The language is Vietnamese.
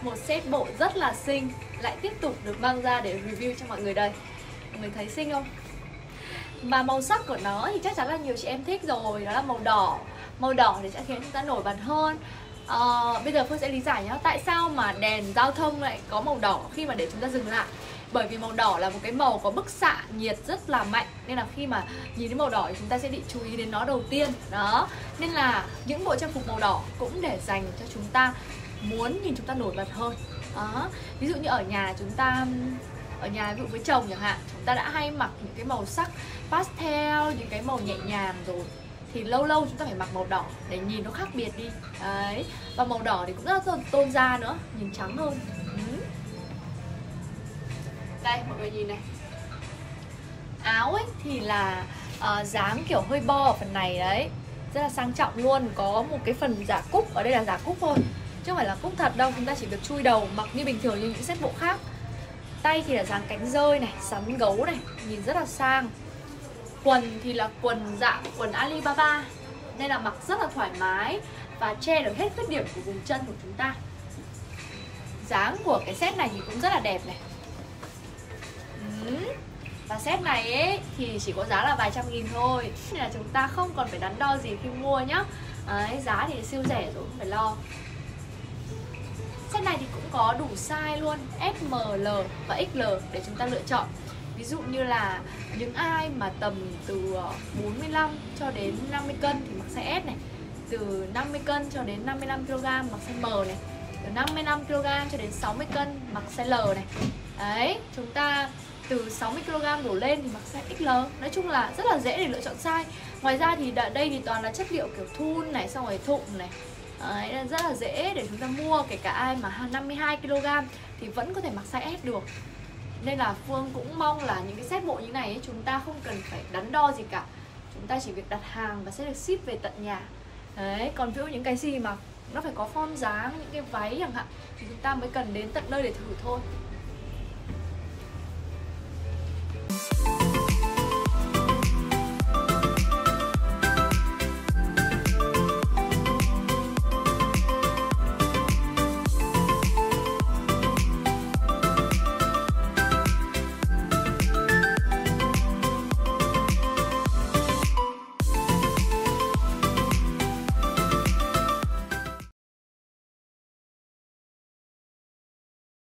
một set bộ rất là xinh lại tiếp tục được mang ra để review cho mọi người đây. Mọi người thấy xinh không? Và màu sắc của nó thì chắc chắn là nhiều chị em thích rồi, đó là màu đỏ. Màu đỏ thì sẽ khiến chúng ta nổi bật hơn. Bây giờ Phương sẽ lý giải nhé, tại sao mà đèn giao thông lại có màu đỏ khi mà để chúng ta dừng lại. Bởi vì màu đỏ là một cái màu có bức xạ nhiệt rất là mạnh, nên là khi mà nhìn thấy màu đỏ thì chúng ta sẽ bị chú ý đến nó đầu tiên. Đó, nên là những bộ trang phục màu đỏ cũng để dành cho chúng ta muốn nhìn chúng ta nổi bật hơn. Đó, ví dụ như ở nhà chúng ta, ở nhà ví dụ với chồng chẳng hạn, chúng ta đã hay mặc những cái màu sắc pastel, những cái màu nhẹ nhàng rồi, thì lâu lâu chúng ta phải mặc màu đỏ để nhìn nó khác biệt đi. Đấy, và màu đỏ thì cũng rất là tôn da nữa, nhìn trắng hơn. Đây mọi người nhìn này, áo ấy thì là dáng kiểu hơi bo ở phần này đấy, rất là sang trọng luôn. Có một cái phần giả cúc, ở đây là giả cúc thôi chứ không phải là cúc thật đâu, chúng ta chỉ việc chui đầu mặc như bình thường như những set bộ khác. Tay thì là dáng cánh rơi này, sắn gấu này, nhìn rất là sang. Quần thì là quần dạng quần Alibaba, nên là mặc rất là thoải mái và che được hết khuyết điểm của vùng chân của chúng ta. Dáng của cái set này thì cũng rất là đẹp này. Và set này ấy thì chỉ có giá là vài trăm nghìn thôi, nên là chúng ta không còn phải đắn đo gì khi mua nhá. Đấy, giá thì siêu rẻ rồi, không phải lo. Set này thì cũng có đủ size luôn, S, M, L và XL để chúng ta lựa chọn. Ví dụ như là những ai mà tầm từ 45 cho đến 50 cân thì mặc size S này, từ 50 cân cho đến 55kg mặc size M này, từ 55kg cho đến 60 cân mặc size L này. Đấy, chúng ta từ 60kg đổ lên thì mặc size XL. Nói chung là rất là dễ để lựa chọn size. Ngoài ra thì đây thì toàn là chất liệu kiểu thun này, xong rồi thụng này. Đấy, rất là dễ để chúng ta mua. Kể cả ai mà 52kg thì vẫn có thể mặc size S được. Nên là Phương cũng mong là những cái set bộ như này ấy, chúng ta không cần phải đắn đo gì cả. Chúng ta chỉ việc đặt hàng và sẽ được ship về tận nhà. Đấy, còn ví dụ những cái gì mà nó phải có form dáng, những cái váy chẳng hạn, thì chúng ta mới cần đến tận nơi để thử thôi.